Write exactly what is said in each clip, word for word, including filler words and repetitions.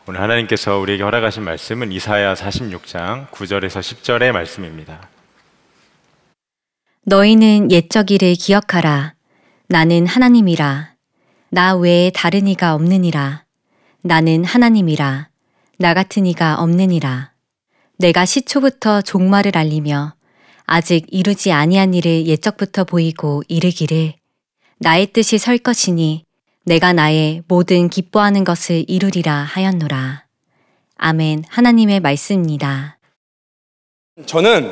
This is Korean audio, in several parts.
오늘 하나님께서 우리에게 허락하신 말씀은 이사야 사십육 장 구 절에서 십 절의 말씀입니다. 너희는 옛적 일을 기억하라. 나는 하나님이라. 나 외에 다른 이가 없느니라. 나는 하나님이라. 나 같은 이가 없느니라. 내가 시초부터 종말을 알리며 아직 이루지 아니한 일을 옛적부터 보이고 이르기를 나의 뜻이 설 것이니 내가 나의 모든 기뻐하는 것을 이루리라 하였노라. 아멘. 하나님의 말씀입니다. 저는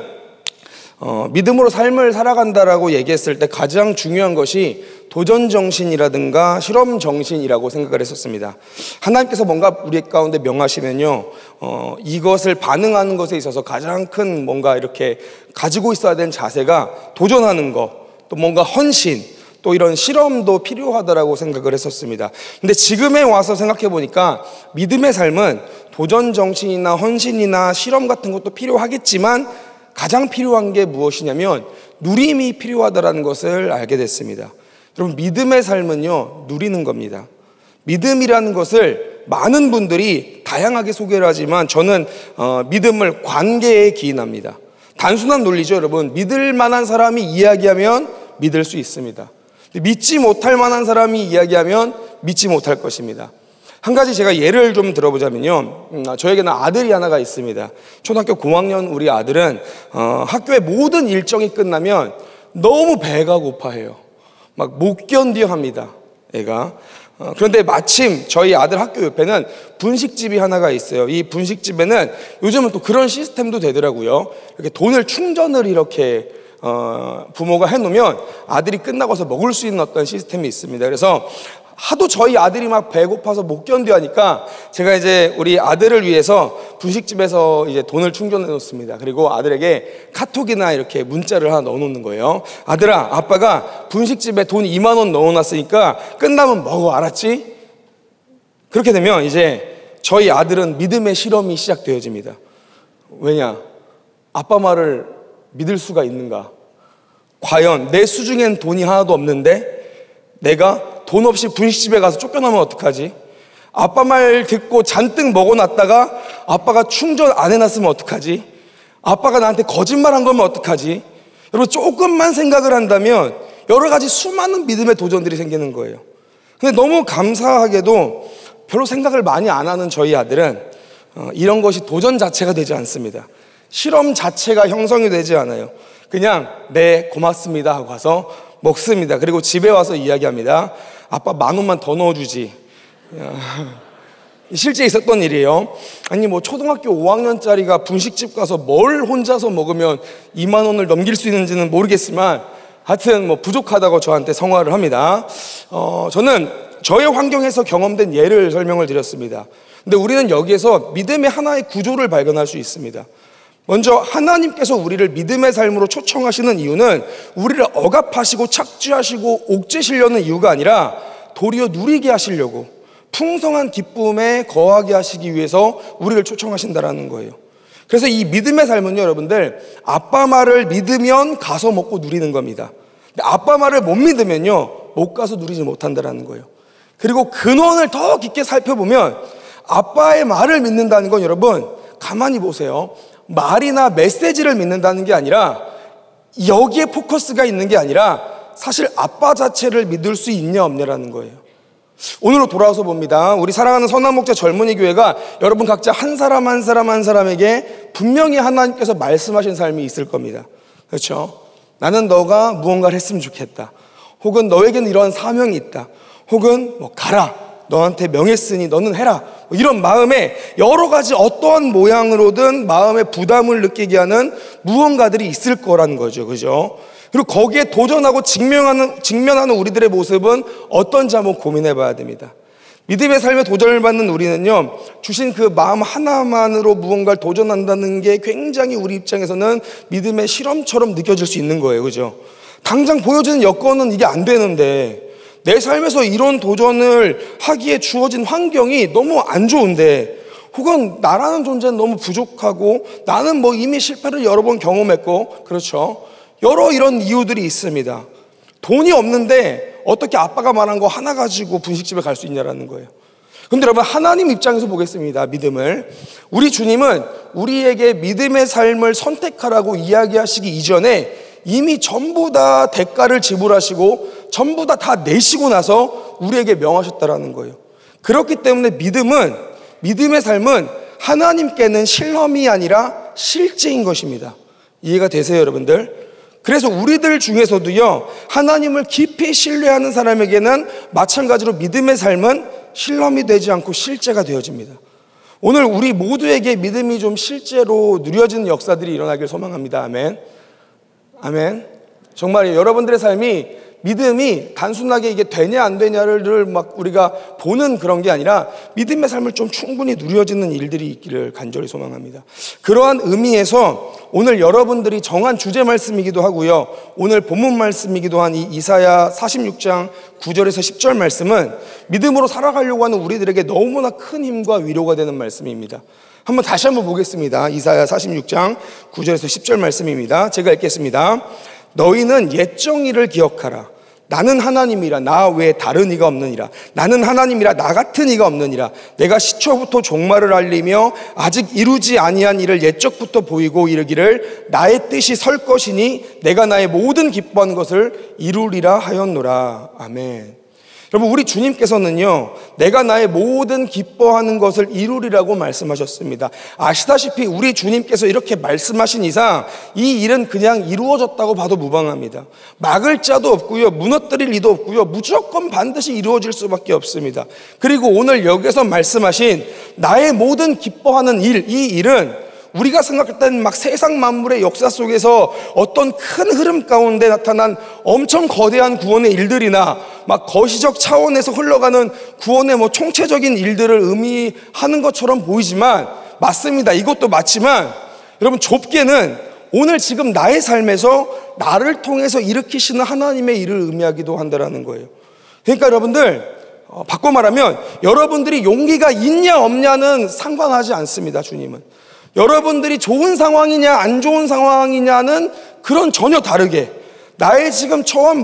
어, 믿음으로 삶을 살아간다라고 얘기했을 때 가장 중요한 것이 도전 정신이라든가 실험 정신이라고 생각을 했었습니다. 하나님께서 뭔가 우리 가운데 명하시면요, 어, 이것을 반응하는 것에 있어서 가장 큰 뭔가 이렇게 가지고 있어야 되는 자세가 도전하는 것, 또 뭔가 헌신, 또 이런 실험도 필요하다라고 생각을 했었습니다. 근데 지금에 와서 생각해 보니까 믿음의 삶은 도전 정신이나 헌신이나 실험 같은 것도 필요하겠지만 가장 필요한 게 무엇이냐면 누림이 필요하다라는 것을 알게 됐습니다. 여러분, 믿음의 삶은요, 누리는 겁니다. 믿음이라는 것을 많은 분들이 다양하게 소개를 하지만 저는 어, 믿음을 관계에 기인합니다. 단순한 논리죠, 여러분. 믿을 만한 사람이 이야기하면 믿을 수 있습니다. 믿지 못할 만한 사람이 이야기하면 믿지 못할 것입니다. 한 가지 제가 예를 좀 들어보자면요, 음, 저에게는 아들이 하나가 있습니다. 초등학교 고학년 우리 아들은 어, 학교의 모든 일정이 끝나면 너무 배가 고파해요. 막 못 견뎌 합니다, 애가. 어, 그런데 마침 저희 아들 학교 옆에는 분식집이 하나가 있어요. 이 분식집에는 요즘은 또 그런 시스템도 되더라고요. 이렇게 돈을 충전을 이렇게 어, 부모가 해놓으면 아들이 끝나고서 먹을 수 있는 어떤 시스템이 있습니다. 그래서 하도 저희 아들이 막 배고파서 못 견뎌 하니까 제가 이제 우리 아들을 위해서 분식집에서 이제 돈을 충전해 놓습니다. 그리고 아들에게 카톡이나 이렇게 문자를 하나 넣어 놓는 거예요. 아들아, 아빠가 분식집에 돈 이만 원 넣어 놨으니까 끝나면 먹어, 알았지? 그렇게 되면 이제 저희 아들은 믿음의 실험이 시작되어집니다. 왜냐? 아빠 말을 믿을 수가 있는가? 과연 내 수중엔 돈이 하나도 없는데 내가 돈 없이 분식집에 가서 쫓겨나면 어떡하지? 아빠 말 듣고 잔뜩 먹어놨다가 아빠가 충전 안 해놨으면 어떡하지? 아빠가 나한테 거짓말한 거면 어떡하지? 여러분, 조금만 생각을 한다면 여러 가지 수많은 믿음의 도전들이 생기는 거예요. 근데 너무 감사하게도 별로 생각을 많이 안 하는 저희 아들은 어, 이런 것이 도전 자체가 되지 않습니다. 실험 자체가 형성이 되지 않아요. 그냥 네, 고맙습니다 하고 가서 먹습니다. 그리고 집에 와서 이야기합니다. 아빠 만 원만 더 넣어주지. 실제 있었던 일이에요. 아니 뭐 초등학교 오 학년짜리가 분식집 가서 뭘 혼자서 먹으면 이만 원을 넘길 수 있는지는 모르겠지만 하여튼 뭐 부족하다고 저한테 성화를 합니다. 어, 저는 저의 환경에서 경험된 예를 설명을 드렸습니다. 근데 우리는 여기에서 믿음의 하나의 구조를 발견할 수 있습니다. 먼저 하나님께서 우리를 믿음의 삶으로 초청하시는 이유는 우리를 억압하시고 착취하시고 옥죄시려는 이유가 아니라 도리어 누리게 하시려고, 풍성한 기쁨에 거하게 하시기 위해서 우리를 초청하신다라는 거예요. 그래서 이 믿음의 삶은요, 여러분들, 아빠 말을 믿으면 가서 먹고 누리는 겁니다. 근데 아빠 말을 못 믿으면요, 못 가서 누리지 못한다라는 거예요. 그리고 근원을 더 깊게 살펴보면 아빠의 말을 믿는다는 건, 여러분 가만히 보세요, 말이나 메시지를 믿는다는 게 아니라, 여기에 포커스가 있는 게 아니라 사실 아빠 자체를 믿을 수 있냐 없냐라는 거예요. 오늘로 돌아와서 봅니다. 우리 사랑하는 선한목자 젊은이 교회가 여러분 각자 한 사람 한 사람 한 사람에게 분명히 하나님께서 말씀하신 삶이 있을 겁니다. 그렇죠? 나는 너가 무언가를 했으면 좋겠다, 혹은 너에게는 이러한 사명이 있다, 혹은 뭐 가라, 너한테 명했으니 너는 해라, 뭐 이런 마음에 여러 가지 어떠한 모양으로든 마음에 부담을 느끼게 하는 무언가들이 있을 거라는 거죠. 그죠? 그리고 거기에 도전하고 직면하는, 직면하는 우리들의 모습은 어떤지 한번 고민해 봐야 됩니다. 믿음의 삶에 도전을 받는 우리는요, 주신 그 마음 하나만으로 무언가를 도전한다는 게 굉장히 우리 입장에서는 믿음의 실험처럼 느껴질 수 있는 거예요. 그죠? 당장 보여지는 여건은 이게 안 되는데, 내 삶에서 이런 도전을 하기에 주어진 환경이 너무 안 좋은데, 혹은 나라는 존재는 너무 부족하고 나는 뭐 이미 실패를 여러 번 경험했고, 그렇죠? 여러 이런 이유들이 있습니다. 돈이 없는데 어떻게 아빠가 말한 거 하나 가지고 분식집에 갈 수 있냐라는 거예요. 그런데 여러분, 하나님 입장에서 보겠습니다. 믿음을. 우리 주님은 우리에게 믿음의 삶을 선택하라고 이야기하시기 이전에 이미 전부 다 대가를 지불하시고 전부 다 다 내시고 나서 우리에게 명하셨다라는 거예요. 그렇기 때문에 믿음은, 믿음의 삶은 하나님께는 실험이 아니라 실제인 것입니다. 이해가 되세요, 여러분들? 그래서 우리들 중에서도요, 하나님을 깊이 신뢰하는 사람에게는 마찬가지로 믿음의 삶은 실험이 되지 않고 실제가 되어집니다. 오늘 우리 모두에게 믿음이 좀 실제로 누려지는 역사들이 일어나길 소망합니다. 아멘. 아멘. 정말 여러분들의 삶이, 믿음이 단순하게 이게 되냐 안 되냐를 막 우리가 보는 그런 게 아니라 믿음의 삶을 좀 충분히 누려지는 일들이 있기를 간절히 소망합니다. 그러한 의미에서 오늘 여러분들이 정한 주제 말씀이기도 하고요, 오늘 본문 말씀이기도 한 이 이사야 사십육 장 구 절에서 십 절 말씀은 믿음으로 살아가려고 하는 우리들에게 너무나 큰 힘과 위로가 되는 말씀입니다. 한번 다시 한번 보겠습니다. 이사야 사십육 장 구 절에서 십 절 말씀입니다. 제가 읽겠습니다. 너희는 옛 정의를 기억하라. 나는 하나님이라 나 외에 다른 이가 없느니라. 나는 하나님이라 나 같은 이가 없느니라. 내가 시초부터 종말을 알리며 아직 이루지 아니한 일을 옛적부터 보이고 이르기를 나의 뜻이 설 것이니 내가 나의 모든 기뻐하는 것을 이루리라 하였노라. 아멘. 여러분, 우리 주님께서는요, 내가 나의 모든 기뻐하는 것을 이루리라고 말씀하셨습니다. 아시다시피 우리 주님께서 이렇게 말씀하신 이상 이 일은 그냥 이루어졌다고 봐도 무방합니다. 막을 자도 없고요, 무너뜨릴 리도 없고요, 무조건 반드시 이루어질 수밖에 없습니다. 그리고 오늘 여기서 말씀하신 나의 모든 기뻐하는 일, 이 일은 우리가 생각할 때는 막 세상 만물의 역사 속에서 어떤 큰 흐름 가운데 나타난 엄청 거대한 구원의 일들이나 막 거시적 차원에서 흘러가는 구원의 뭐 총체적인 일들을 의미하는 것처럼 보이지만, 맞습니다. 이것도 맞지만 여러분, 좁게는 오늘 지금 나의 삶에서 나를 통해서 일으키시는 하나님의 일을 의미하기도 한다는 거예요. 그러니까 여러분들, 어, 바꿔 말하면 여러분들이 용기가 있냐 없냐는 상관하지 않습니다. 주님은 여러분들이 좋은 상황이냐 안 좋은 상황이냐는 그런 전혀 다르게 나의 지금 처한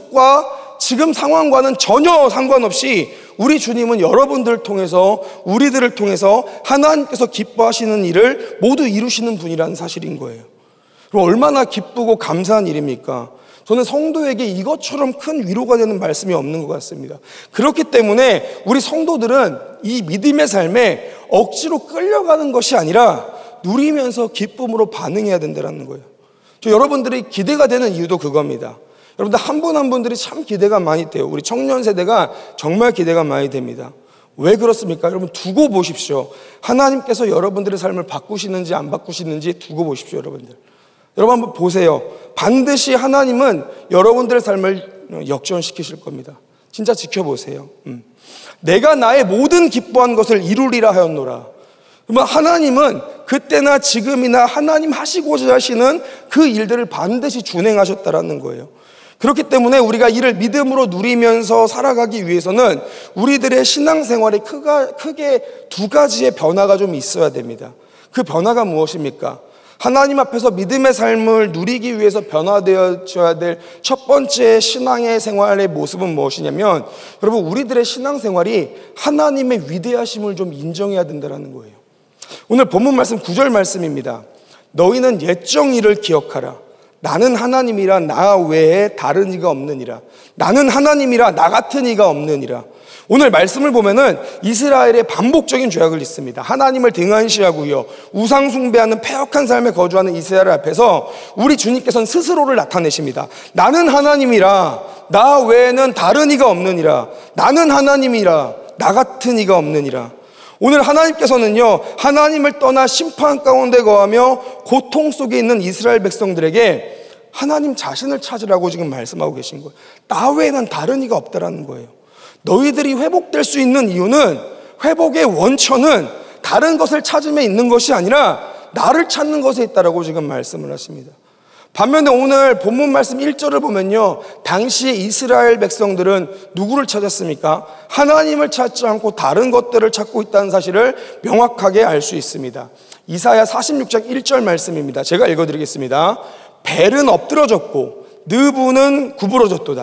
모습과 지금 상황과는 전혀 상관없이 우리 주님은 여러분들을 통해서, 우리들을 통해서 하나님께서 기뻐하시는 일을 모두 이루시는 분이라는 사실인 거예요. 그럼 얼마나 기쁘고 감사한 일입니까? 저는 성도에게 이것처럼 큰 위로가 되는 말씀이 없는 것 같습니다. 그렇기 때문에 우리 성도들은 이 믿음의 삶에 억지로 끌려가는 것이 아니라 누리면서 기쁨으로 반응해야 된다는 거예요. 저 여러분들이 기대가 되는 이유도 그겁니다. 여러분들 한 분 한 분들이 참 기대가 많이 돼요. 우리 청년 세대가 정말 기대가 많이 됩니다. 왜 그렇습니까? 여러분, 두고 보십시오. 하나님께서 여러분들의 삶을 바꾸시는지 안 바꾸시는지 두고 보십시오. 여러분들, 여러분 한번 보세요. 반드시 하나님은 여러분들의 삶을 역전시키실 겁니다. 진짜 지켜보세요. 음. 내가 나의 모든 기뻐한 것을 이루리라 하였노라. 그러면 하나님은 그때나 지금이나 하나님 하시고자 하시는 그 일들을 반드시 준행하셨다라는 거예요. 그렇기 때문에 우리가 이를 믿음으로 누리면서 살아가기 위해서는 우리들의 신앙생활에 크가, 크게 두 가지의 변화가 좀 있어야 됩니다. 그 변화가 무엇입니까? 하나님 앞에서 믿음의 삶을 누리기 위해서 변화되어져야 될 첫 번째 신앙의 생활의 모습은 무엇이냐면, 여러분, 우리들의 신앙생활이 하나님의 위대하심을 좀 인정해야 된다는 거예요. 오늘 본문 말씀 구 절 말씀입니다. 너희는 옛 정의를 기억하라. 나는 하나님이라 나 외에 다른 이가 없느니라. 나는 하나님이라 나 같은 이가 없느니라. 오늘 말씀을 보면은 이스라엘의 반복적인 죄악을 있습니다. 하나님을 등한시하고요, 우상 숭배하는 패역한 삶에 거주하는 이스라엘 앞에서 우리 주님께서는 스스로를 나타내십니다. 나는 하나님이라 나 외에는 다른 이가 없느니라. 나는 하나님이라 나 같은 이가 없느니라. 오늘 하나님께서는요, 하나님을 떠나 심판 가운데 거하며 고통 속에 있는 이스라엘 백성들에게 하나님 자신을 찾으라고 지금 말씀하고 계신 거예요. 나 외에는 다른 이가 없다라는 거예요. 너희들이 회복될 수 있는 이유는, 회복의 원천은 다른 것을 찾음에 있는 것이 아니라 나를 찾는 것에 있다라고 지금 말씀을 하십니다. 반면에 오늘 본문 말씀 일 절을 보면요, 당시에 이스라엘 백성들은 누구를 찾았습니까? 하나님을 찾지 않고 다른 것들을 찾고 있다는 사실을 명확하게 알 수 있습니다. 이사야 사십육 장 일 절 말씀입니다. 제가 읽어드리겠습니다. 벨은 엎드러졌고 느부는 구부러졌도다.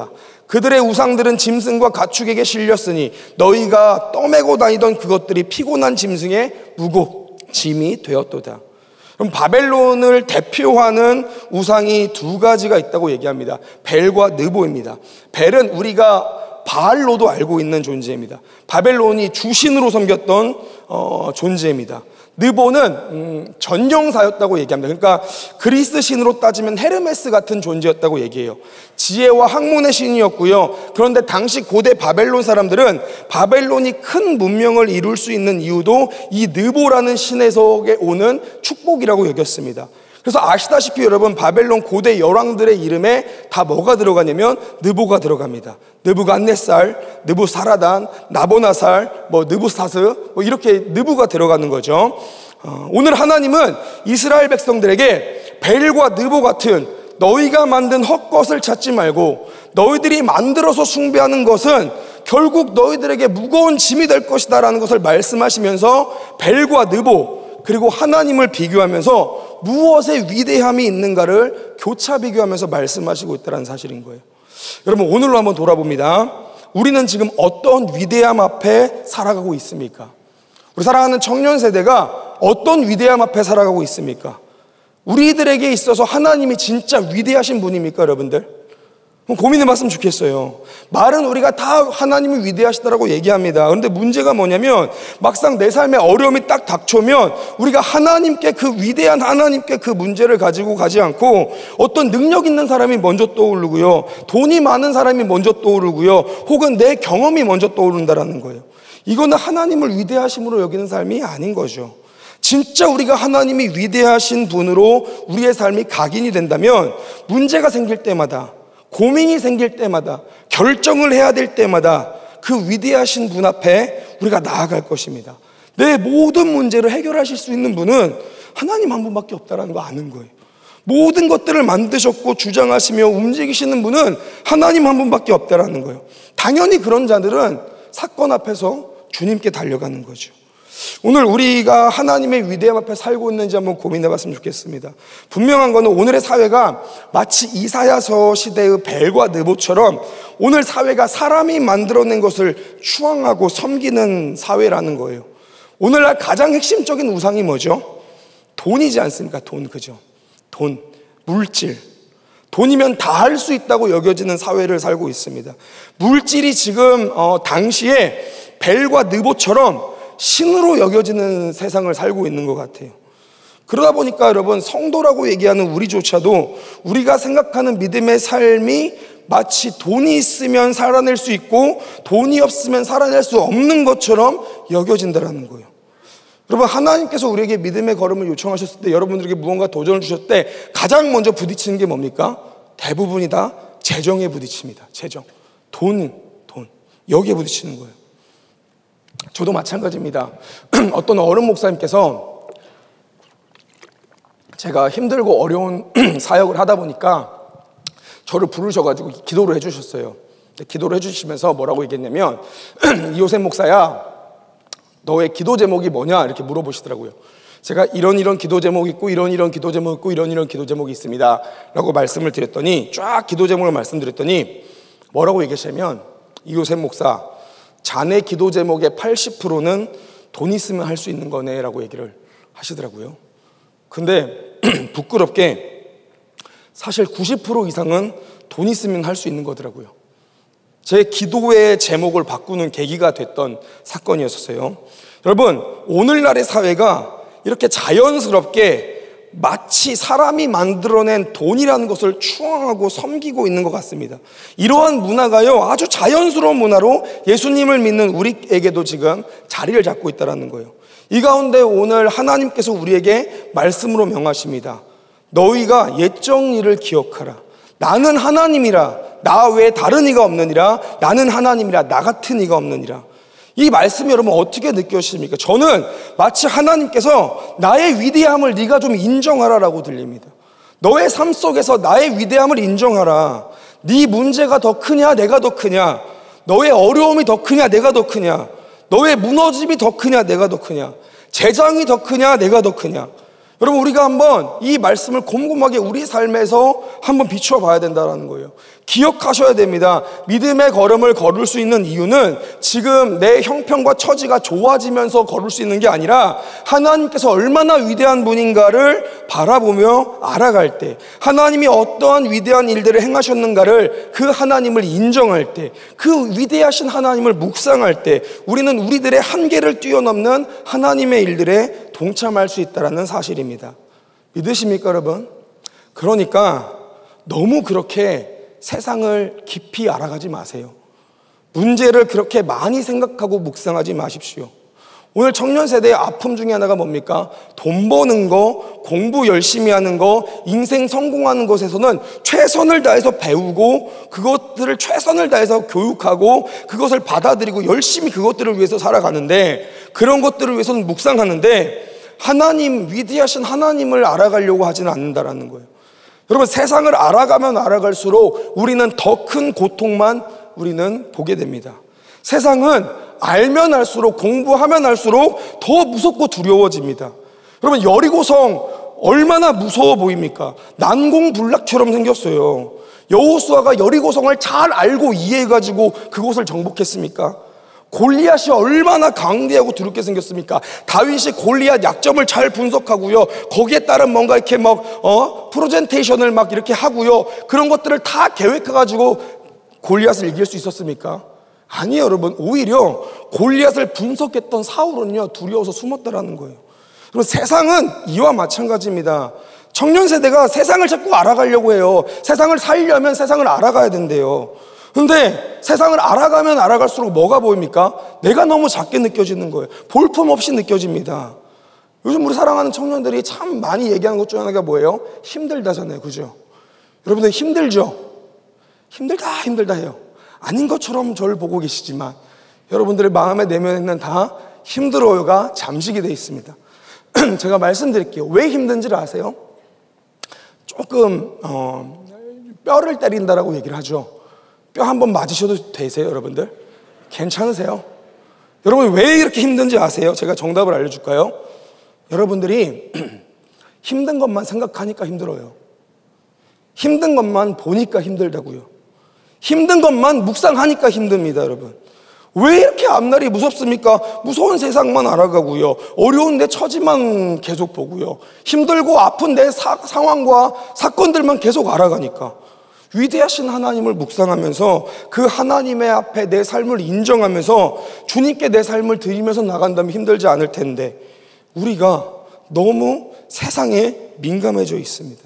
그들의 우상들은 짐승과 가축에게 실렸으니 너희가 떠매고 다니던 그것들이 피곤한 짐승의 무고 짐이 되었도다. 그럼 바벨론을 대표하는 우상이 두 가지가 있다고 얘기합니다. 벨과 느보입니다. 벨은 우리가 바알로도 알고 있는 존재입니다. 바벨론이 주신으로 섬겼던 어, 존재입니다. 느보는 음, 전용사였다고 얘기합니다. 그러니까 그리스 신으로 따지면 헤르메스 같은 존재였다고 얘기해요. 지혜와 학문의 신이었고요. 그런데 당시 고대 바벨론 사람들은 바벨론이 큰 문명을 이룰 수 있는 이유도 이 느보라는 신에서 오는 축복이라고 여겼습니다. 그래서 아시다시피 여러분, 바벨론 고대 열왕들의 이름에 다 뭐가 들어가냐면 느보가 들어갑니다. 느부갓네살, 느부사라단, 나보나살, 뭐 느부사스, 뭐 이렇게 느부가 들어가는 거죠. 어, 오늘 하나님은 이스라엘 백성들에게 벨과 느보 같은 너희가 만든 헛것을 찾지 말고 너희들이 만들어서 숭배하는 것은 결국 너희들에게 무거운 짐이 될 것이다 라는 것을 말씀하시면서 벨과 느보 그리고 하나님을 비교하면서 무엇의 위대함이 있는가를 교차 비교하면서 말씀하시고 있다는 사실인 거예요. 여러분, 오늘로 한번 돌아봅니다. 우리는 지금 어떤 위대함 앞에 살아가고 있습니까? 우리 사랑하는 청년 세대가 어떤 위대함 앞에 살아가고 있습니까? 우리들에게 있어서 하나님이 진짜 위대하신 분입니까, 여러분들? 고민해 봤으면 좋겠어요. 말은 우리가 다 하나님이 위대하시다라고 얘기합니다. 그런데 문제가 뭐냐면 막상 내 삶에 어려움이 딱 닥쳐오면 우리가 하나님께, 그 위대한 하나님께 그 문제를 가지고 가지 않고 어떤 능력 있는 사람이 먼저 떠오르고요, 돈이 많은 사람이 먼저 떠오르고요, 혹은 내 경험이 먼저 떠오른다라는 거예요. 이거는 하나님을 위대하심으로 여기는 삶이 아닌 거죠. 진짜 우리가 하나님이 위대하신 분으로 우리의 삶이 각인이 된다면 문제가 생길 때마다, 고민이 생길 때마다, 결정을 해야 될 때마다 그 위대하신 분 앞에 우리가 나아갈 것입니다. 내 모든 문제를 해결하실 수 있는 분은 하나님 한 분밖에 없다는 거 아는 거예요. 모든 것들을 만드셨고 주장하시며 움직이시는 분은 하나님 한 분밖에 없다는 거예요. 당연히 그런 자들은 사건 앞에서 주님께 달려가는 거죠. 오늘 우리가 하나님의 위대함 앞에 살고 있는지 한번 고민해 봤으면 좋겠습니다. 분명한 거는 오늘의 사회가 마치 이사야서 시대의 벨과 느보처럼 오늘 사회가 사람이 만들어낸 것을 추앙하고 섬기는 사회라는 거예요. 오늘날 가장 핵심적인 우상이 뭐죠? 돈이지 않습니까? 돈, 그죠? 돈, 물질. 돈이면 다 할 수 있다고 여겨지는 사회를 살고 있습니다. 물질이 지금 어, 당시에 벨과 느보처럼 신으로 여겨지는 세상을 살고 있는 것 같아요. 그러다 보니까 여러분, 성도라고 얘기하는 우리조차도 우리가 생각하는 믿음의 삶이 마치 돈이 있으면 살아낼 수 있고 돈이 없으면 살아낼 수 없는 것처럼 여겨진다는 거예요. 여러분, 하나님께서 우리에게 믿음의 걸음을 요청하셨을 때, 여러분들에게 무언가 도전을 주셨을 때 가장 먼저 부딪히는 게 뭡니까? 대부분이 다 재정에 부딪힙니다. 재정, 돈, 돈, 여기에 부딪히는 거예요. 저도 마찬가지입니다. 어떤 어른 목사님께서 제가 힘들고 어려운 사역을 하다 보니까 저를 부르셔가지고 기도를 해주셨어요. 기도를 해주시면서 뭐라고 얘기했냐면, 이호셉 목사야, 너의 기도 제목이 뭐냐? 이렇게 물어보시더라고요. 제가 이런 이런 기도 제목이 있고 이런 이런 기도 제목이 있고 이런 이런 기도 제목이 있습니다 라고 말씀을 드렸더니, 쫙 기도 제목을 말씀드렸더니 뭐라고 얘기하시냐면, 이호셉 목사, 자네 기도 제목의 팔십 퍼센트는 돈 있으면 할 수 있는 거네 라고 얘기를 하시더라고요. 근데 부끄럽게 사실 구십 퍼센트 이상은 돈 있으면 할 수 있는 거더라고요. 제 기도의 제목을 바꾸는 계기가 됐던 사건이었어요. 여러분, 오늘날의 사회가 이렇게 자연스럽게 마치 사람이 만들어낸 돈이라는 것을 추앙하고 섬기고 있는 것 같습니다. 이러한 문화가요, 아주 자연스러운 문화로 예수님을 믿는 우리에게도 지금 자리를 잡고 있다는 거예요. 이 가운데 오늘 하나님께서 우리에게 말씀으로 명하십니다. 너희가 옛 정의를 기억하라. 나는 하나님이라, 나 외에 다른 이가 없느니라. 나는 하나님이라, 나 같은 이가 없느니라. 이 말씀이 여러분 어떻게 느껴지십니까? 저는 마치 하나님께서 나의 위대함을 네가 좀 인정하라라고 들립니다. 너의 삶 속에서 나의 위대함을 인정하라. 네 문제가 더 크냐 내가 더 크냐, 너의 어려움이 더 크냐 내가 더 크냐, 너의 무너짐이 더 크냐 내가 더 크냐, 재장이 더 크냐 내가 더 크냐, 여러분, 우리가 한번 이 말씀을 곰곰하게 우리 삶에서 한번 비추어 봐야 된다는 거예요. 기억하셔야 됩니다. 믿음의 걸음을 걸을 수 있는 이유는 지금 내 형편과 처지가 좋아지면서 걸을 수 있는 게 아니라 하나님께서 얼마나 위대한 분인가를 바라보며 알아갈 때, 하나님이 어떠한 위대한 일들을 행하셨는가를 그 하나님을 인정할 때, 그 위대하신 하나님을 묵상할 때 우리는 우리들의 한계를 뛰어넘는 하나님의 일들에 동참할 수 있다는 사실입니다. 믿으십니까, 여러분? 그러니까 너무 그렇게 세상을 깊이 알아가지 마세요. 문제를 그렇게 많이 생각하고 묵상하지 마십시오. 오늘 청년 세대의 아픔 중에 하나가 뭡니까? 돈 버는 거, 공부 열심히 하는 거, 인생 성공하는 것에서는 최선을 다해서 배우고 그것들을 최선을 다해서 교육하고 그것을 받아들이고 열심히 그것들을 위해서 살아가는데, 그런 것들을 위해서는 묵상하는데 하나님, 위대하신 하나님을 알아가려고 하지는 않는다라는 거예요. 여러분, 세상을 알아가면 알아갈수록 우리는 더 큰 고통만 우리는 보게 됩니다. 세상은 알면 알수록, 공부하면 알수록 더 무섭고 두려워집니다. 여러분, 여리고성 얼마나 무서워 보입니까? 난공불락처럼 생겼어요. 여호수아가 여리고성을 잘 알고 이해해가지고 그곳을 정복했습니까? 골리앗이 얼마나 강대하고 두렵게 생겼습니까? 다윗이 골리앗 약점을 잘 분석하고요, 거기에 따른 뭔가 이렇게 막 어? 프레젠테이션을 막 이렇게 하고요, 그런 것들을 다 계획해가지고 골리앗을 이길 수 있었습니까? 아니에요, 여러분. 오히려 골리앗을 분석했던 사울은요, 두려워서 숨었다라는 거예요. 여러분, 세상은 이와 마찬가지입니다. 청년 세대가 세상을 자꾸 알아가려고 해요. 세상을 살려면 세상을 알아가야 된대요. 근데 세상을 알아가면 알아갈수록 뭐가 보입니까? 내가 너무 작게 느껴지는 거예요. 볼품없이 느껴집니다. 요즘 우리 사랑하는 청년들이 참 많이 얘기하는 것 중 하나가 뭐예요? 힘들다잖아요. 그죠? 여러분들 힘들죠? 힘들다 힘들다 해요. 아닌 것처럼 저를 보고 계시지만 여러분들의 마음의 내면에는 다 힘들어요가 잠식이 되어 있습니다. 제가 말씀드릴게요. 왜 힘든지를 아세요? 조금 어, 뼈를 때린다라고 얘기를 하죠. 뼈 한번 맞으셔도 되세요, 여러분들? 괜찮으세요? 여러분, 왜 이렇게 힘든지 아세요? 제가 정답을 알려줄까요? 여러분들이 힘든 것만 생각하니까 힘들어요. 힘든 것만 보니까 힘들다고요. 힘든 것만 묵상하니까 힘듭니다, 여러분. 왜 이렇게 앞날이 무섭습니까? 무서운 세상만 알아가고요, 어려운 내 처지만 계속 보고요, 힘들고 아픈 내 사, 상황과 사건들만 계속 알아가니까. 위대하신 하나님을 묵상하면서 그 하나님의 앞에 내 삶을 인정하면서 주님께 내 삶을 드리면서 나간다면 힘들지 않을 텐데 우리가 너무 세상에 민감해져 있습니다.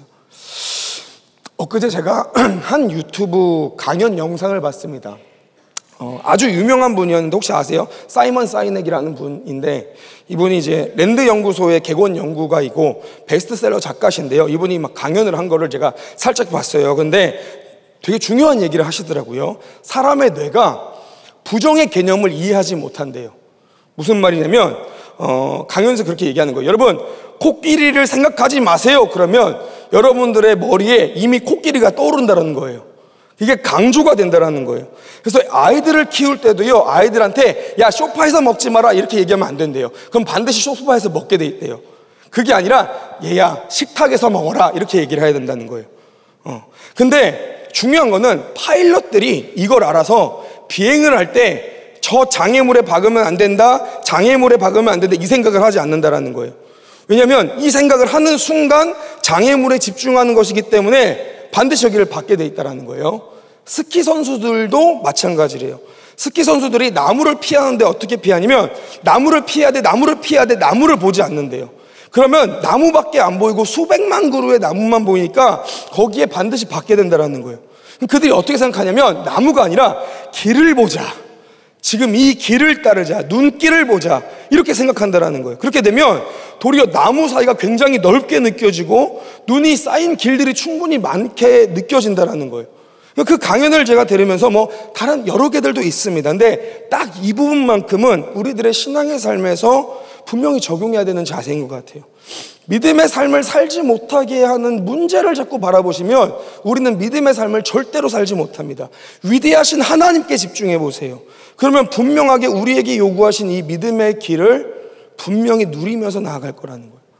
엊그제 제가 한 유튜브 강연 영상을 봤습니다. 어, 아주 유명한 분이었는데 혹시 아세요? 사이먼 사이넥이라는 분인데, 이분이 이제 랜드 연구소의 객원 연구가이고 베스트셀러 작가신데요. 이분이 막 강연을 한 거를 제가 살짝 봤어요. 근데 되게 중요한 얘기를 하시더라고요. 사람의 뇌가 부정의 개념을 이해하지 못한대요. 무슨 말이냐면 어, 강연에서 그렇게 얘기하는 거예요. 여러분, 코끼리를 생각하지 마세요. 그러면 여러분들의 머리에 이미 코끼리가 떠오른다는 거예요. 이게 강조가 된다는 거예요. 그래서 아이들을 키울 때도요, 아이들한테 야, 소파에서 먹지 마라 이렇게 얘기하면 안 된대요. 그럼 반드시 소파에서 먹게 돼 있대요. 그게 아니라 얘야, 식탁에서 먹어라 이렇게 얘기를 해야 된다는 거예요. 어. 근데 중요한 거는 파일럿들이 이걸 알아서 비행을 할 때 저 장애물에 박으면 안 된다, 장애물에 박으면 안 된다, 이 생각을 하지 않는다라는 거예요. 왜냐하면 이 생각을 하는 순간 장애물에 집중하는 것이기 때문에 반드시 여기를 받게 돼 있다는 거예요. 스키 선수들도 마찬가지래요. 스키 선수들이 나무를 피하는데 어떻게 피하냐면 나무를 피해야 돼, 나무를 피해야 돼, 나무를 보지 않는데요. 그러면 나무밖에 안 보이고 수백만 그루의 나무만 보이니까 거기에 반드시 받게 된다는 거예요. 그들이 어떻게 생각하냐면 나무가 아니라 길을 보자, 지금 이 길을 따르자, 눈길을 보자 이렇게 생각한다는 거예요. 그렇게 되면 도리어 나무 사이가 굉장히 넓게 느껴지고 눈이 쌓인 길들이 충분히 많게 느껴진다는 거예요. 그 강연을 제가 들으면서 뭐 다른 여러 개들도 있습니다. 근데 딱 이 부분만큼은 우리들의 신앙의 삶에서 분명히 적용해야 되는 자세인 것 같아요. 믿음의 삶을 살지 못하게 하는 문제를 자꾸 바라보시면 우리는 믿음의 삶을 절대로 살지 못합니다. 위대하신 하나님께 집중해 보세요. 그러면 분명하게 우리에게 요구하신 이 믿음의 길을 분명히 누리면서 나아갈 거라는 거예요.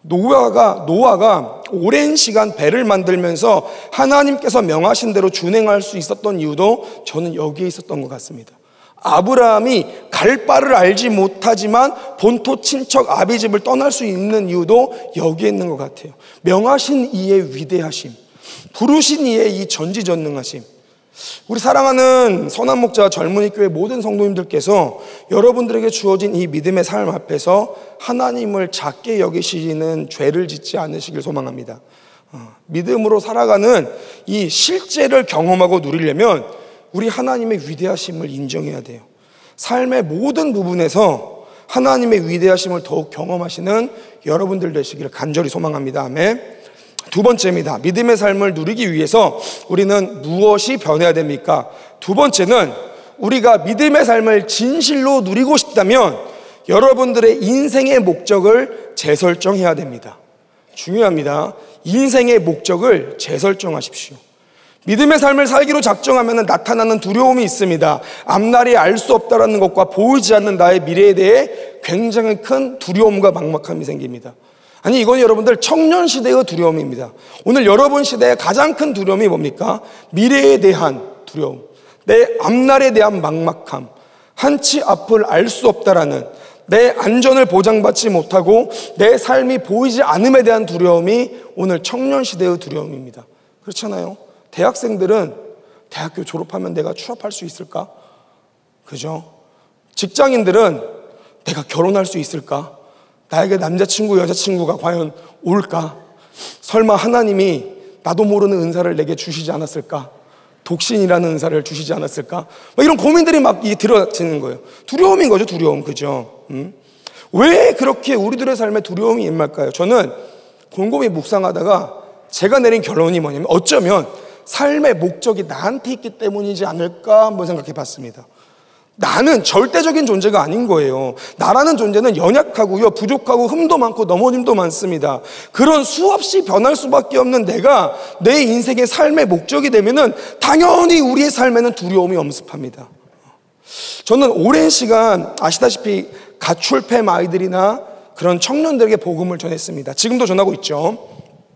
노아가, 노아가 오랜 시간 배를 만들면서 하나님께서 명하신 대로 준행할 수 있었던 이유도 저는 여기에 있었던 것 같습니다. 아브라함이 갈 바를 알지 못하지만 본토 친척 아비집을 떠날 수 있는 이유도 여기에 있는 것 같아요. 명하신 이의 위대하심, 부르신 이의 이 전지전능하심. 우리 사랑하는 선한 목자 젊은이 교회 모든 성도님들께서 여러분들에게 주어진 이 믿음의 삶 앞에서 하나님을 작게 여기시는 죄를 짓지 않으시길 소망합니다. 어, 믿음으로 살아가는 이 실제를 경험하고 누리려면 우리 하나님의 위대하심을 인정해야 돼요. 삶의 모든 부분에서 하나님의 위대하심을 더욱 경험하시는 여러분들 되시기를 간절히 소망합니다. 아멘. 두 번째입니다. 믿음의 삶을 누리기 위해서 우리는 무엇이 변해야 됩니까? 두 번째는 우리가 믿음의 삶을 진실로 누리고 싶다면 여러분들의 인생의 목적을 재설정해야 됩니다. 중요합니다. 인생의 목적을 재설정하십시오. 믿음의 삶을 살기로 작정하면 나타나는 두려움이 있습니다. 앞날이 알 수 없다는 것과 보이지 않는 나의 미래에 대해 굉장히 큰 두려움과 막막함이 생깁니다. 아니, 이건 여러분들 청년 시대의 두려움입니다. 오늘 여러분 시대의 가장 큰 두려움이 뭡니까? 미래에 대한 두려움, 내 앞날에 대한 막막함, 한치 앞을 알 수 없다라는, 내 안전을 보장받지 못하고 내 삶이 보이지 않음에 대한 두려움이 오늘 청년 시대의 두려움입니다. 그렇잖아요? 대학생들은 대학교 졸업하면 내가 취업할 수 있을까? 그죠? 직장인들은 내가 결혼할 수 있을까? 나에게 남자친구, 여자친구가 과연 올까? 설마 하나님이 나도 모르는 은사를 내게 주시지 않았을까? 독신이라는 은사를 주시지 않았을까? 뭐 이런 고민들이 막 들어지는 거예요. 두려움인 거죠, 두려움. 그죠? 음? 왜 그렇게 우리들의 삶에 두려움이 임할까요? 저는 곰곰이 묵상하다가 제가 내린 결론이 뭐냐면 어쩌면 삶의 목적이 나한테 있기 때문이지 않을까 한번 생각해 봤습니다. 나는 절대적인 존재가 아닌 거예요. 나라는 존재는 연약하고요, 부족하고 흠도 많고 넘어짐도 많습니다. 그런 수없이 변할 수밖에 없는 내가 내 인생의 삶의 목적이 되면은 당연히 우리의 삶에는 두려움이 엄습합니다. 저는 오랜 시간 아시다시피 가출팸 아이들이나 그런 청년들에게 복음을 전했습니다. 지금도 전하고 있죠.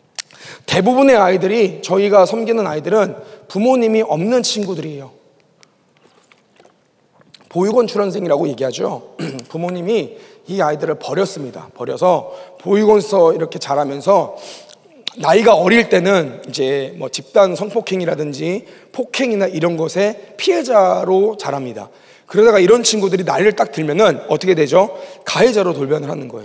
대부분의 아이들이, 저희가 섬기는 아이들은 부모님이 없는 친구들이에요. 보육원 출연생이라고 얘기하죠. 부모님이 이 아이들을 버렸습니다. 버려서 보육원에서 이렇게 자라면서 나이가 어릴 때는 이제 뭐 집단 성폭행이라든지 폭행이나 이런 것의 피해자로 자랍니다. 그러다가 이런 친구들이 나이를 딱 들면은 어떻게 되죠? 가해자로 돌변을 하는 거예요.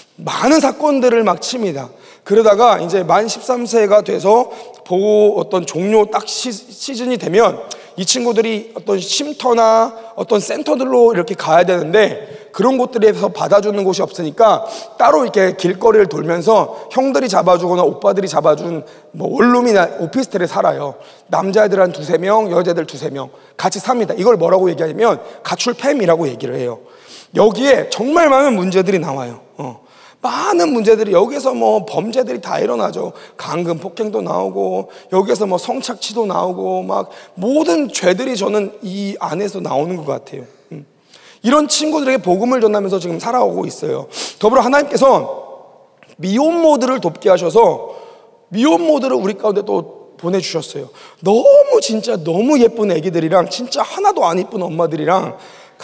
많은 사건들을 막 칩니다. 그러다가 이제 만 십삼 세가 돼서 보호 어떤 종료 딱 시, 시즌이 되면 이 친구들이 어떤 쉼터나 어떤 센터들로 이렇게 가야 되는데 그런 곳들에서 받아주는 곳이 없으니까 따로 이렇게 길거리를 돌면서 형들이 잡아주거나 오빠들이 잡아준 뭐 원룸이나 오피스텔에 살아요. 남자애들 한 두세 명, 여자애들 두세 명 같이 삽니다. 이걸 뭐라고 얘기하냐면 가출팸이라고 얘기를 해요. 여기에 정말 많은 문제들이 나와요. 어. 많은 문제들이 여기서 뭐 범죄들이 다 일어나죠. 강금 폭행도 나오고 여기서 뭐 성착취도 나오고 막 모든 죄들이 저는 이 안에서 나오는 것 같아요. 음. 이런 친구들에게 복음을 전하면서 지금 살아오고 있어요. 더불어 하나님께서 미혼모들을 돕게 하셔서 미혼모들을 우리 가운데 또 보내주셨어요. 너무 진짜 너무 예쁜 애기들이랑 진짜 하나도 안 예쁜 엄마들이랑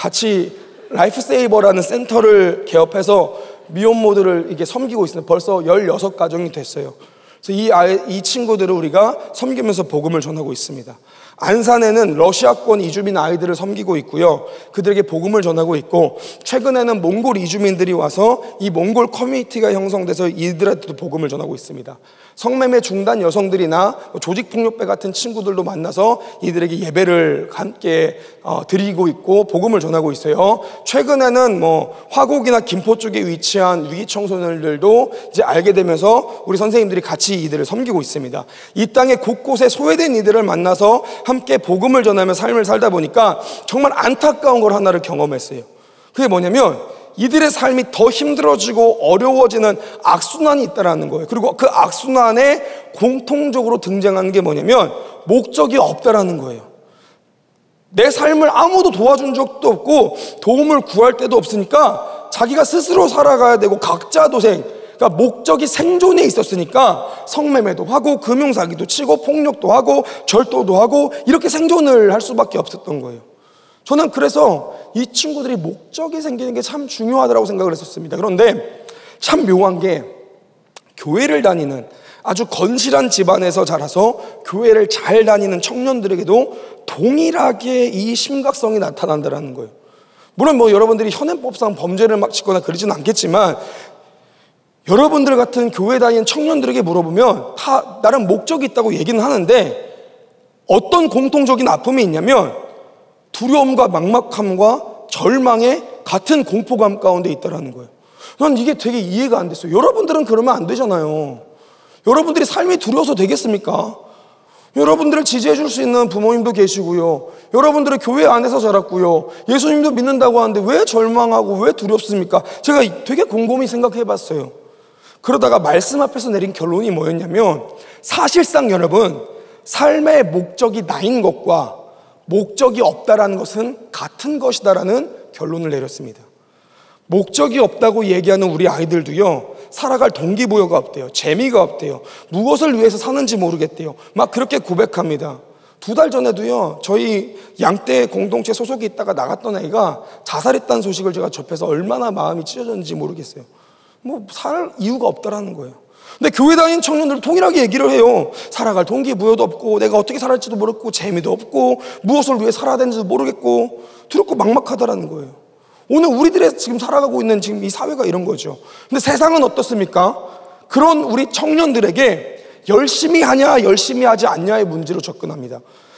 같이 라이프세이버라는 센터를 개업해서 미혼모들을 이렇게 섬기고 있습니다. 벌써 열여섯 가정이 됐어요. 그래서 이 아이, 이 친구들을 우리가 섬기면서 복음을 전하고 있습니다. 안산에는 러시아권 이주민 아이들을 섬기고 있고요. 그들에게 복음을 전하고 있고, 최근에는 몽골 이주민들이 와서 이 몽골 커뮤니티가 형성돼서 이들한테도 복음을 전하고 있습니다. 성매매 중단 여성들이나 조직폭력배 같은 친구들도 만나서 이들에게 예배를 함께 어, 드리고 있고 복음을 전하고 있어요. 최근에는 뭐 화곡이나 김포 쪽에 위치한 위기 청소년들도 이제 알게 되면서 우리 선생님들이 같이 이들을 섬기고 있습니다. 이 땅의 곳곳에 소외된 이들을 만나서 함께 복음을 전하며 삶을 살다 보니까 정말 안타까운 걸 하나를 경험했어요. 그게 뭐냐면 이들의 삶이 더 힘들어지고 어려워지는 악순환이 있다는 거예요. 그리고 그 악순환에 공통적으로 등장하는 게 뭐냐면 목적이 없다라는 거예요. 내 삶을 아무도 도와준 적도 없고 도움을 구할 데도 없으니까 자기가 스스로 살아가야 되고 각자 도생, 그러니까 목적이 생존에 있었으니까 성매매도 하고 금융사기도 치고 폭력도 하고 절도도 하고 이렇게 생존을 할 수밖에 없었던 거예요. 저는 그래서 이 친구들이 목적이 생기는 게 참 중요하다고 생각을 했었습니다. 그런데 참 묘한 게 교회를 다니는 아주 건실한 집안에서 자라서 교회를 잘 다니는 청년들에게도 동일하게 이 심각성이 나타난다는 거예요. 물론 뭐 여러분들이 현행법상 범죄를 막 짓거나 그러지는 않겠지만 여러분들 같은 교회 다니는 청년들에게 물어보면 다 나름 목적이 있다고 얘기는 하는데 어떤 공통적인 아픔이 있냐면 두려움과 막막함과 절망의 같은 공포감 가운데 있다는 거예요. 난 이게 되게 이해가 안 됐어요. 여러분들은 그러면 안 되잖아요. 여러분들이 삶이 두려워서 되겠습니까? 여러분들을 지지해 줄 수 있는 부모님도 계시고요. 여러분들은 교회 안에서 자랐고요. 예수님도 믿는다고 하는데 왜 절망하고 왜 두렵습니까? 제가 되게 곰곰이 생각해 봤어요. 그러다가 말씀 앞에서 내린 결론이 뭐였냐면 사실상 여러분 삶의 목적이 나인 것과 목적이 없다라는 것은 같은 것이다라는 결론을 내렸습니다. 목적이 없다고 얘기하는 우리 아이들도요, 살아갈 동기부여가 없대요. 재미가 없대요. 무엇을 위해서 사는지 모르겠대요. 막 그렇게 고백합니다. 두 달 전에도요, 저희 양떼 공동체 소속에 있다가 나갔던 아이가 자살했다는 소식을 제가 접해서 얼마나 마음이 찢어졌는지 모르겠어요. 뭐 살 이유가 없다라는 거예요. 근데 교회 다니는 청년들 동일하게 얘기를 해요. 살아갈 동기부여도 없고 내가 어떻게 살아갈지도 모르겠고 재미도 없고 무엇을 위해 살아야 되는지도 모르겠고 두렵고 막막하다라는 거예요. 오늘 우리들의 지금 살아가고 있는 지금 이 사회가 이런 거죠. 근데 세상은 어떻습니까? 그런 우리 청년들에게 열심히 하냐 열심히 하지 않냐의 문제로 접근합니다.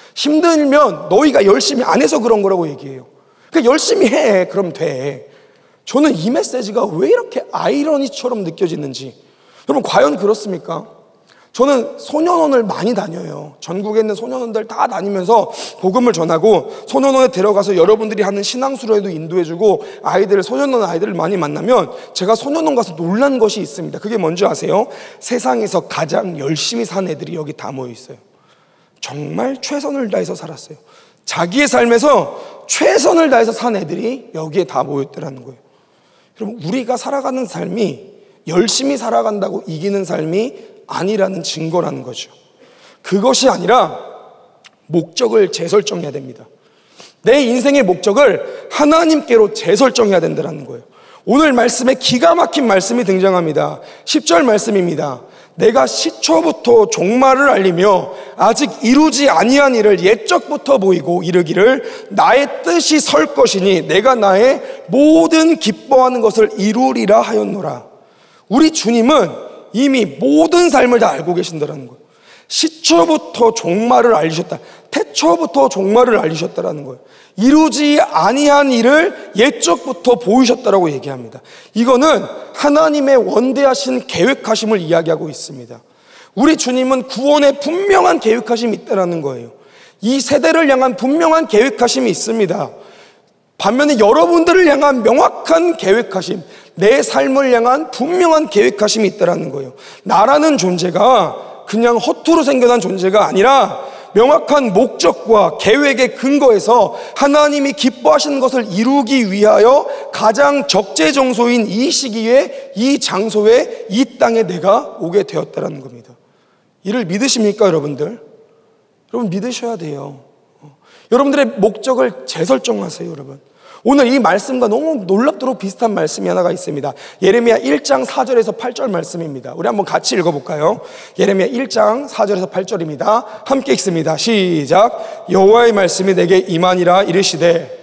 힘들면 너희가 열심히 안 해서 그런 거라고 얘기해요. 그러니까 열심히 해 그럼 돼. 저는 이 메시지가 왜 이렇게 아이러니처럼 느껴지는지, 여러분 과연 그렇습니까? 저는 소년원을 많이 다녀요. 전국에 있는 소년원들 다 다니면서 복음을 전하고 소년원에 데려가서 여러분들이 하는 신앙수로에도 인도해주고 아이들, 소년원 아이들을 많이 만나면 제가 소년원 가서 놀란 것이 있습니다. 그게 뭔지 아세요? 세상에서 가장 열심히 산 애들이 여기 다 모여 있어요. 정말 최선을 다해서 살았어요. 자기의 삶에서 최선을 다해서 산 애들이 여기에 다 모였더라는 거예요. 여러분 우리가 살아가는 삶이 열심히 살아간다고 이기는 삶이 아니라는 증거라는 거죠. 그것이 아니라 목적을 재설정해야 됩니다. 내 인생의 목적을 하나님께로 재설정해야 된다는 거예요. 오늘 말씀에 기가 막힌 말씀이 등장합니다. 십 절 말씀입니다. 내가 시초부터 종말을 알리며 아직 이루지 아니한 일을 옛적부터 보이고 이르기를 나의 뜻이 설 것이니 내가 나의 모든 기뻐하는 것을 이루리라 하였노라. 우리 주님은 이미 모든 삶을 다 알고 계신다라는 거예요. 시초부터 종말을 알리셨다. 태초부터 종말을 알리셨다라는 거예요. 이루지 아니한 일을 옛적부터 보이셨다라고 얘기합니다. 이거는 하나님의 원대하신 계획하심을 이야기하고 있습니다. 우리 주님은 구원에 분명한 계획하심이 있다라는 거예요. 이 세대를 향한 분명한 계획하심이 있습니다. 반면에 여러분들을 향한 명확한 계획하심, 내 삶을 향한 분명한 계획하심이 있다는 거예요. 나라는 존재가 그냥 허투루 생겨난 존재가 아니라 명확한 목적과 계획의 근거에서 하나님이 기뻐하시는 것을 이루기 위하여 가장 적재정소인 이 시기에 이 장소에 이 땅에 내가 오게 되었다는 겁니다. 이를 믿으십니까 여러분들? 여러분 믿으셔야 돼요. 여러분들의 목적을 재설정하세요 여러분. 오늘 이 말씀과 너무 놀랍도록 비슷한 말씀이 하나가 있습니다. 예레미야 일 장 사 절에서 팔 절 말씀입니다. 우리 한번 같이 읽어볼까요? 예레미야 일 장 사 절에서 팔 절입니다. 함께 읽습니다. 시작. 여호와의 말씀이 내게 임하니라 이르시되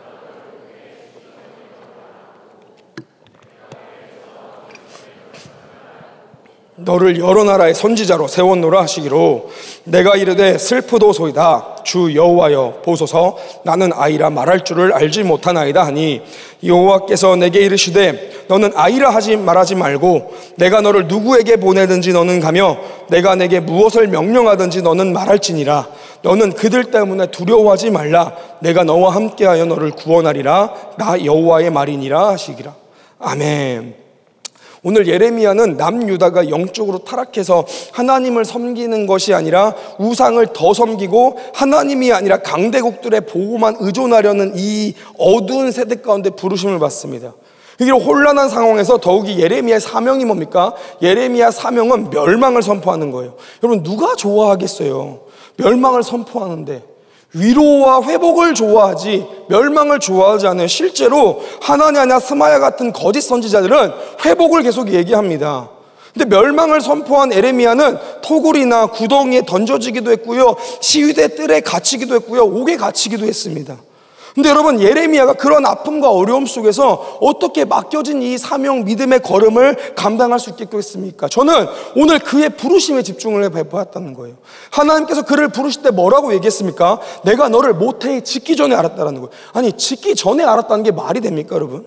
너를 여러 나라의 선지자로 세웠노라 하시기로 내가 이르되 슬프도소이다. 주 여호와여 보소서 나는 아이라 말할 줄을 알지 못하나이다 하니 여호와께서 내게 이르시되 너는 아이라 하지 말하지 말고 내가 너를 누구에게 보내든지 너는 가며 내가 내게 무엇을 명령하든지 너는 말할지니라. 너는 그들 때문에 두려워하지 말라. 내가 너와 함께하여 너를 구원하리라. 나 여호와의 말이니라 하시기라. 아멘. 오늘 예레미야는 남유다가 영적으로 타락해서 하나님을 섬기는 것이 아니라 우상을 더 섬기고 하나님이 아니라 강대국들의 보고만 의존하려는 이 어두운 세대 가운데 부르심을 받습니다. 이런 혼란한 상황에서 더욱이 예레미야의 사명이 뭡니까? 예레미야 사명은 멸망을 선포하는 거예요. 여러분, 누가 좋아하겠어요? 멸망을 선포하는데. 위로와 회복을 좋아하지 멸망을 좋아하지 않아요. 실제로 하나냐나 스마야 같은 거짓 선지자들은 회복을 계속 얘기합니다. 근데 멸망을 선포한 에레미야는 토굴이나 구덩이에 던져지기도 했고요, 시위대 뜰에 갇히기도 했고요, 옥에 갇히기도 했습니다. 근데 여러분, 예레미야가 그런 아픔과 어려움 속에서 어떻게 맡겨진 이 사명 믿음의 걸음을 감당할 수 있겠습니까? 저는 오늘 그의 부르심에 집중을 해보았다는 거예요. 하나님께서 그를 부르실 때 뭐라고 얘기했습니까? 내가 너를 모태에 짓기 전에 알았다는 거예요. 아니, 짓기 전에 알았다는 게 말이 됩니까, 여러분?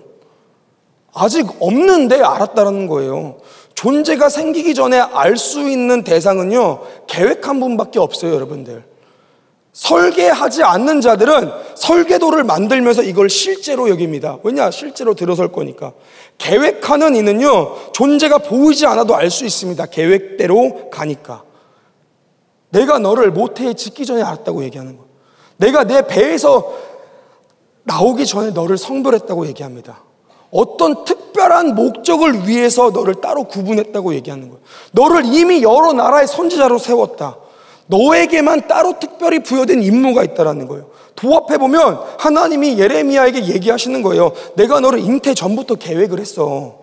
아직 없는데 알았다는 거예요. 존재가 생기기 전에 알 수 있는 대상은요, 계획한 분밖에 없어요, 여러분들. 설계하지 않는 자들은 설계도를 만들면서 이걸 실제로 여깁니다. 왜냐? 실제로 들어설 거니까. 계획하는 이는요, 존재가 보이지 않아도 알 수 있습니다. 계획대로 가니까. 내가 너를 모태에 짓기 전에 알았다고 얘기하는 거예요. 내가 내 배에서 나오기 전에 너를 성별했다고 얘기합니다. 어떤 특별한 목적을 위해서 너를 따로 구분했다고 얘기하는 거예요. 너를 이미 여러 나라의 선지자로 세웠다. 너에게만 따로 특별히 부여된 임무가 있다는 거예요. 도합해보면 하나님이 예레미야에게 얘기하시는 거예요. 내가 너를 잉태 전부터 계획을 했어.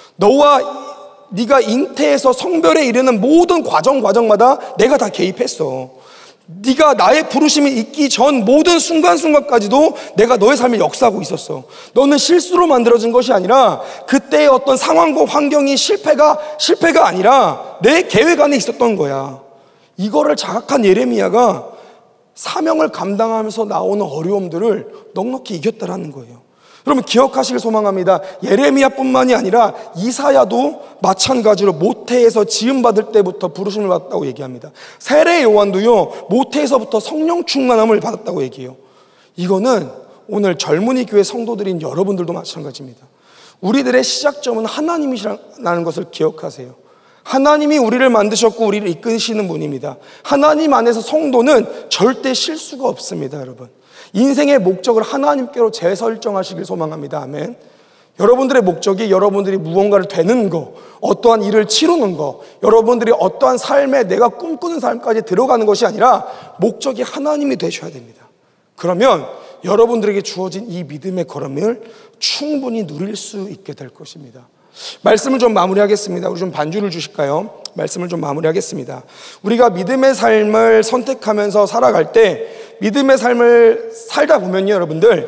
너와 네가 잉태에서 성별에 이르는 모든 과정 과정마다 내가 다 개입했어. 네가 나의 부르심이 있기 전 모든 순간순간까지도 내가 너의 삶을 역사하고 있었어. 너는 실수로 만들어진 것이 아니라 그때의 어떤 상황과 환경이 실패가 실패가 아니라 내 계획 안에 있었던 거야. 이거를 자각한 예레미야가 사명을 감당하면서 나오는 어려움들을 넉넉히 이겼다라는 거예요. 여러분, 기억하시길 소망합니다. 예레미야뿐만이 아니라 이사야도 마찬가지로 모태에서 지음받을 때부터 부르심을 받았다고 얘기합니다. 세례 요한도요, 모태에서부터 성령 충만함을 받았다고 얘기해요. 이거는 오늘 젊은이 교회 성도들인 여러분들도 마찬가지입니다. 우리들의 시작점은 하나님이라는 것을 기억하세요. 하나님이 우리를 만드셨고 우리를 이끄시는 분입니다. 하나님 안에서 성도는 절대 실수가 없습니다, 여러분. 인생의 목적을 하나님께로 재설정하시길 소망합니다. 아멘. 여러분들의 목적이 여러분들이 무언가를 되는 거, 어떠한 일을 치르는 거, 여러분들이 어떠한 삶에 내가 꿈꾸는 삶까지 들어가는 것이 아니라 목적이 하나님이 되셔야 됩니다. 그러면 여러분들에게 주어진 이 믿음의 걸음을 충분히 누릴 수 있게 될 것입니다. 말씀을 좀 마무리하겠습니다. 우리 좀 반주를 주실까요? 말씀을 좀 마무리하겠습니다. 우리가 믿음의 삶을 선택하면서 살아갈 때 믿음의 삶을 살다 보면요, 여러분들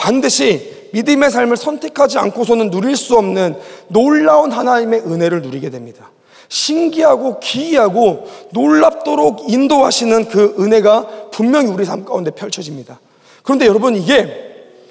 반드시 믿음의 삶을 선택하지 않고서는 누릴 수 없는 놀라운 하나님의 은혜를 누리게 됩니다. 신기하고 기이하고 놀랍도록 인도하시는 그 은혜가 분명히 우리 삶 가운데 펼쳐집니다. 그런데 여러분, 이게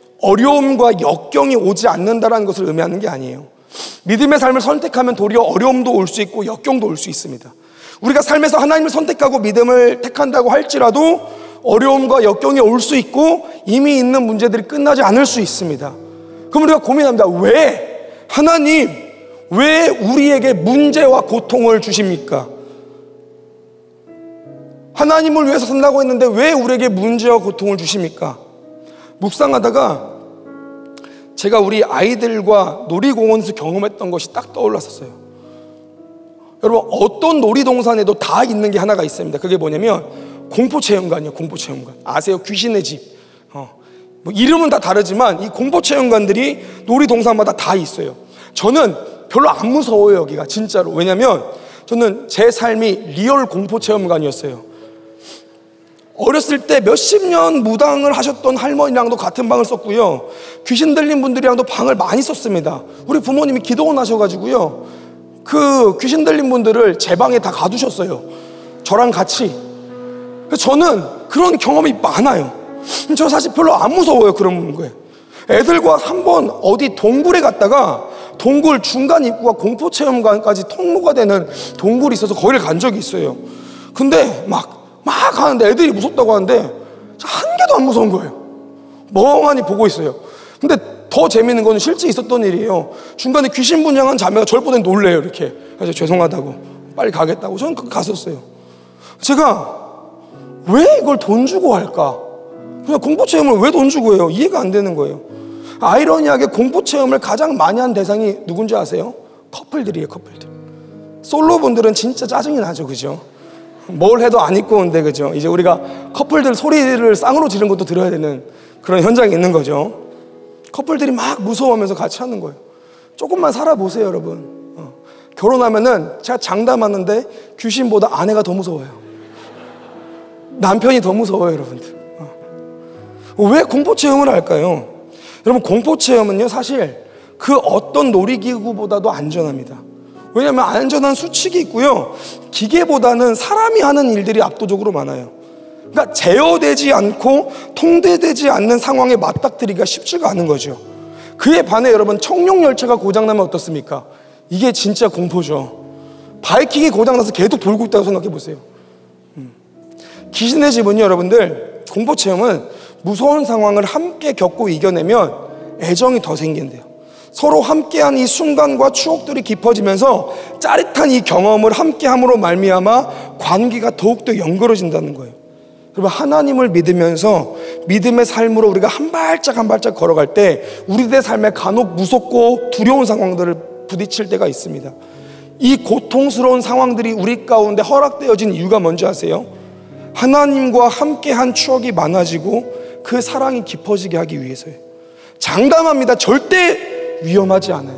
어려움과 역경이 오지 않는다는 것을 의미하는 게 아니에요. 믿음의 삶을 선택하면 도리어 어려움도 올 수 있고 역경도 올 수 있습니다. 우리가 삶에서 하나님을 선택하고 믿음을 택한다고 할지라도 어려움과 역경이 올 수 있고 이미 있는 문제들이 끝나지 않을 수 있습니다. 그럼 우리가 고민합니다. 왜? 하나님, 왜 우리에게 문제와 고통을 주십니까? 하나님을 위해서 산다고 했는데 왜 우리에게 문제와 고통을 주십니까? 묵상하다가 제가 우리 아이들과 놀이공원에서 경험했던 것이 딱 떠올랐었어요. 여러분, 어떤 놀이동산에도 다 있는 게 하나가 있습니다. 그게 뭐냐면 공포체험관이에요. 공포체험관. 아세요? 귀신의 집. 어. 뭐 이름은 다 다르지만 이 공포체험관들이 놀이동산마다 다 있어요. 저는 별로 안 무서워요, 여기가 진짜로. 왜냐면 저는 제 삶이 리얼 공포체험관이었어요. 어렸을 때 몇십 년 무당을 하셨던 할머니랑도 같은 방을 썼고요, 귀신 들린 분들이랑도 방을 많이 썼습니다. 우리 부모님이 기도원 하셔가지고요, 그 귀신 들린 분들을 제 방에 다 가두셨어요, 저랑 같이. 저는 그런 경험이 많아요. 저 사실 별로 안 무서워요, 그런 거에. 애들과 한번 어디 동굴에 갔다가 동굴 중간 입구가 공포체험관까지 통로가 되는 동굴이 있어서 거기를 간 적이 있어요. 근데 막 막 하는데 애들이 무섭다고 하는데 한 개도 안 무서운 거예요. 멍하니 보고 있어요. 근데 더 재밌는 건 실제 있었던 일이에요. 중간에 귀신 분양한 자매가 저를 보더니 놀래요, 이렇게. 그래서 죄송하다고 빨리 가겠다고 저는 갔었어요. 제가 왜 이걸 돈 주고 할까? 그냥 공포체험을 왜 돈 주고 해요? 이해가 안 되는 거예요. 아이러니하게 공포 체험을 가장 많이 한 대상이 누군지 아세요? 커플들이에요. 커플들. 솔로분들은 진짜 짜증이 나죠. 그죠? 뭘 해도 안 입고 온데, 그죠? 이제 우리가 커플들 소리를 쌍으로 지르는 것도 들어야 되는 그런 현장이 있는 거죠. 커플들이 막 무서워하면서 같이 하는 거예요. 조금만 살아보세요, 여러분. 어. 결혼하면은 제가 장담하는데 귀신보다 아내가 더 무서워요. 남편이 더 무서워요, 여러분들. 어. 왜 공포체험을 할까요? 여러분, 공포체험은요, 사실 그 어떤 놀이기구보다도 안전합니다. 왜냐하면 안전한 수칙이 있고요, 기계보다는 사람이 하는 일들이 압도적으로 많아요. 그러니까 제어되지 않고 통제되지 않는 상황에 맞닥뜨리기가 쉽지가 않은 거죠. 그에 반해 여러분, 청룡열차가 고장나면 어떻습니까? 이게 진짜 공포죠. 바이킹이 고장나서 계속 돌고 있다고 생각해 보세요. 음. 귀신의 집은요, 여러분들, 공포체험은 무서운 상황을 함께 겪고 이겨내면 애정이 더 생긴대요. 서로 함께한 이 순간과 추억들이 깊어지면서 짜릿한 이 경험을 함께함으로 말미암아 관계가 더욱더 연결해진다는 거예요. 여러분, 하나님을 믿으면서 믿음의 삶으로 우리가 한 발짝 한 발짝 걸어갈 때 우리들의 삶에 간혹 무섭고 두려운 상황들을 부딪힐 때가 있습니다. 이 고통스러운 상황들이 우리 가운데 허락되어진 이유가 뭔지 아세요? 하나님과 함께한 추억이 많아지고 그 사랑이 깊어지게 하기 위해서예요. 장담합니다. 절대 위험하지 않아요.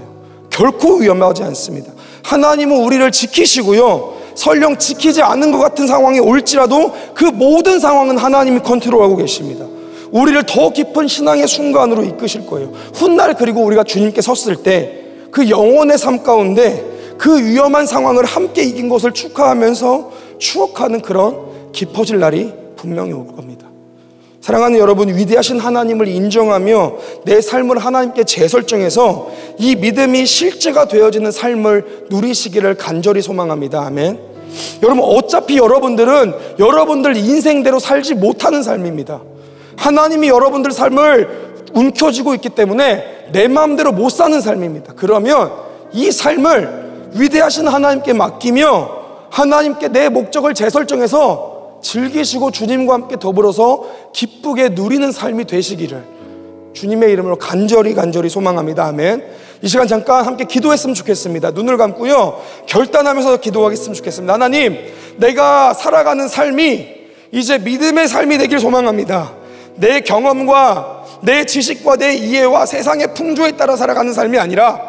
결코 위험하지 않습니다. 하나님은 우리를 지키시고요, 설령 지키지 않는 것 같은 상황이 올지라도 그 모든 상황은 하나님이 컨트롤하고 계십니다. 우리를 더 깊은 신앙의 순간으로 이끄실 거예요. 훗날 그리고 우리가 주님께 섰을 때 그 영혼의 삶 가운데 그 위험한 상황을 함께 이긴 것을 축하하면서 추억하는 그런 깊어질 날이 분명히 올 겁니다. 사랑하는 여러분, 위대하신 하나님을 인정하며 내 삶을 하나님께 재설정해서 이 믿음이 실제가 되어지는 삶을 누리시기를 간절히 소망합니다. 아멘. 여러분, 어차피 여러분들은 여러분들 인생대로 살지 못하는 삶입니다. 하나님이 여러분들 삶을 움켜쥐고 있기 때문에 내 마음대로 못 사는 삶입니다. 그러면 이 삶을 위대하신 하나님께 맡기며 하나님께 내 목적을 재설정해서 즐기시고 주님과 함께 더불어서 기쁘게 누리는 삶이 되시기를 주님의 이름으로 간절히 간절히 소망합니다. 아멘. 이 시간 잠깐 함께 기도했으면 좋겠습니다. 눈을 감고요, 결단하면서 기도하겠으면 좋겠습니다. 하나님, 내가 살아가는 삶이 이제 믿음의 삶이 되길 소망합니다. 내 경험과 내 지식과 내 이해와 세상의 풍조에 따라 살아가는 삶이 아니라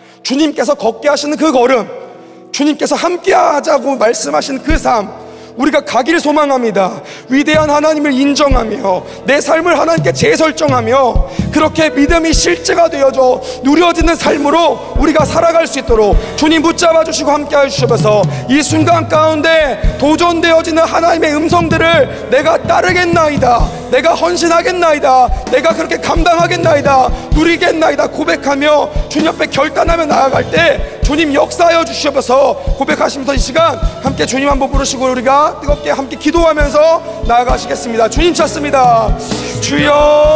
주님께서 걷게 하시는 그 걸음, 주님께서 함께 하자고 말씀하신 그 삶, 우리가 가길 소망합니다. 위대한 하나님을 인정하며 내 삶을 하나님께 재설정하며 그렇게 믿음이 실제가 되어져 누려지는 삶으로 우리가 살아갈 수 있도록 주님 붙잡아 주시고 함께 해주셔서 이 순간 가운데 도전되어지는 하나님의 음성들을 내가 따르겠나이다, 내가 헌신하겠나이다, 내가 그렇게 감당하겠나이다, 누리겠나이다 고백하며 주님 앞에 결단하며 나아갈 때 주님 역사하여 주시옵소서. 고백하시면서 이 시간 함께 주님 한번 부르시고 우리가 뜨겁게 함께 기도하면서 나아가시겠습니다. 주님 찾습니다. 주여,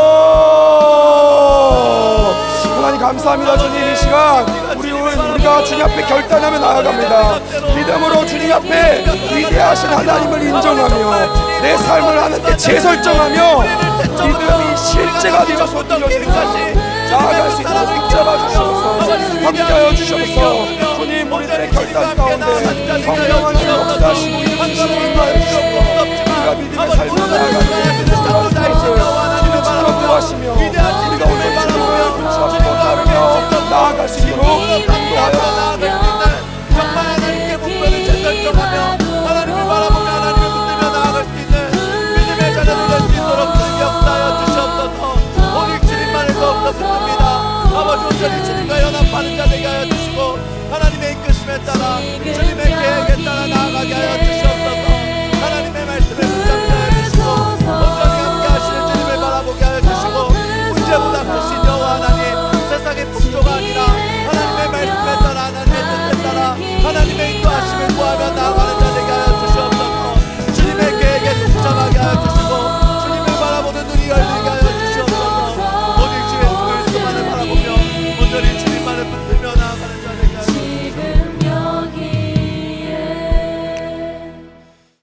하나님 감사합니다. 주님, 이 시간 우리, 우리가 주님 앞에 결단하며 나아갑니다. 믿음으로 주님 앞에 위대하신 하나님을 인정하며 내 삶을 하나님께 재설정하며 믿음이 실제가 되어서 누려지기까지 나아갈 수 있도록 붙잡아 주셔서 함께하여 주셔서 주님, 우리들의 결단 가운데 성령한 주 역사하시고 이루시고 인도하여 주시고 우리가 믿음의 삶을 나아가는 것을 구하시며 우리가 오늘 주님을 붙잡고 따르며 나아갈 수 있도록 인도하여 정말 하나님께 목표를 재설정하며 하나님을 바라보며 하나님을 붙들며 나아갈 수 있는 믿음의 자녀들 될 수 있도록 주님 역사하여 주시옵소서. 오직 주님만을 더욱더 붙듭니다. 아버지, 온전히 주님과 연합하는 자 되게 하여 주시고 하나님의 이끄심에 따라 주님의 계획에 따라 나아가게 하여 주시옵소서.